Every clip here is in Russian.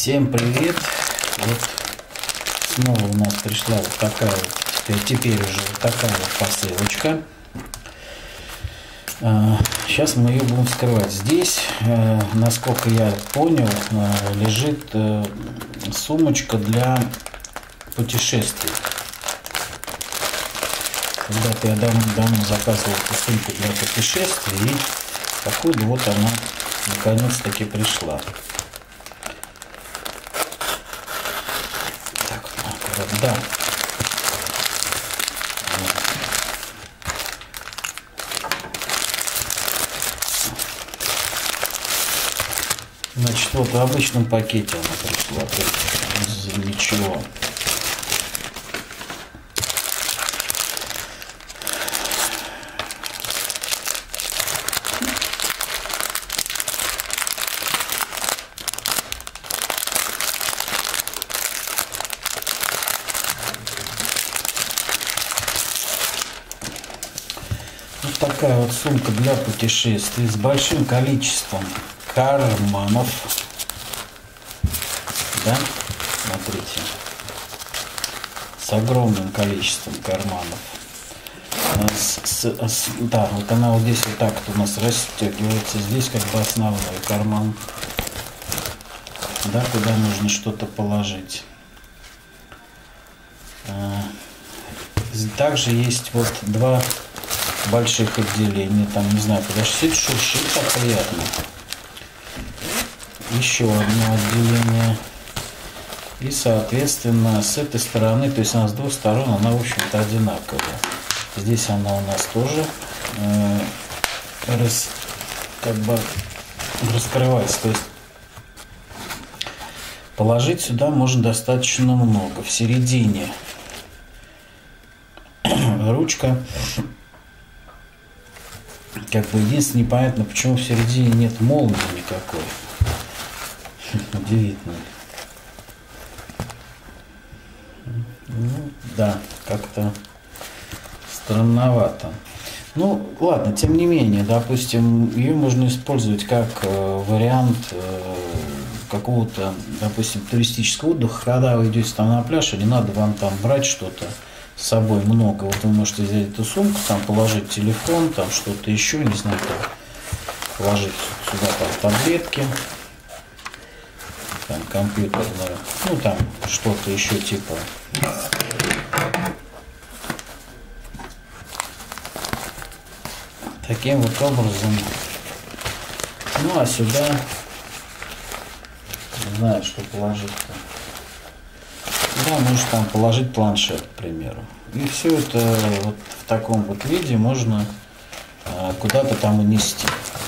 Всем привет! Вот снова у нас пришла вот такая вот, теперь уже вот такая вот посылочка. Сейчас мы ее будем вскрывать. Здесь, насколько я понял, лежит сумочка для путешествий. Когда-то я давно заказывал эту сумку для путешествий, и походу вот она наконец-таки пришла. Так, да. Значит, вот в обычном пакете она пришла, без ничего. Вот такая вот сумка для путешествий с большим количеством карманов. Да, смотрите, с огромным количеством карманов. Да, вот она вот здесь вот так вот у нас расстегивается. Здесь как бы основной карман, да, куда нужно что-то положить. Также есть вот два больших отделения, там, не знаю, подожди, шуршит так приятно. Еще одно отделение. И, соответственно, с этой стороны, то есть она с двух сторон, она, в общем-то, одинаковая. Здесь она у нас тоже как бы раскрывается. То есть положить сюда можно достаточно много. В середине ручка. Как бы единственное, непонятно, почему в середине нет молнии никакой. Удивительно. Ну, да, как-то странновато. Ну, ладно, тем не менее, допустим, ее можно использовать как вариант какого-то, допустим, туристического отдыха. Когда вы идете там на пляж, и не надо вам там брать что-то с собой много. Вот вы можете взять эту сумку, там положить телефон, там что-то еще, не знаю, там, положить сюда там таблетки, там компьютерную, ну там что-то еще типа. Таким вот образом. Ну а сюда, не знаю, что положить-то. Да, можно там положить планшет, к примеру. И все это вот в таком вот виде можно куда-то там унести.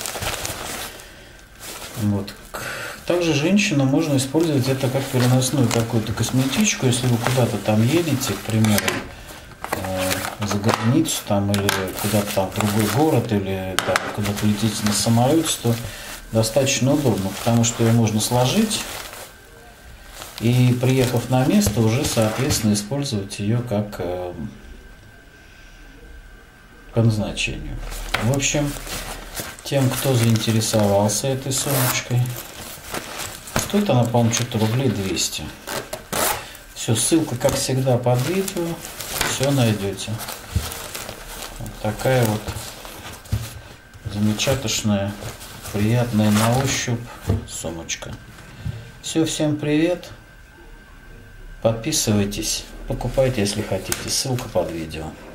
Вот. Также женщинам можно использовать это как переносную какую-то косметичку, если вы куда-то там едете, к примеру, за границу там или куда-то там в другой город, или там, куда-то летите на самолете, то достаточно удобно, потому что ее можно сложить. И приехав на место, уже, соответственно, использовать ее как по назначению. В общем, тем, кто заинтересовался этой сумочкой, стоит она, по-моему, что-то рублей 200. Все, ссылка, как всегда, под видео. Все найдете. Вот такая вот замечательная, приятная на ощупь сумочка. Все, всем привет. Подписывайтесь, покупайте, если хотите. Ссылка под видео.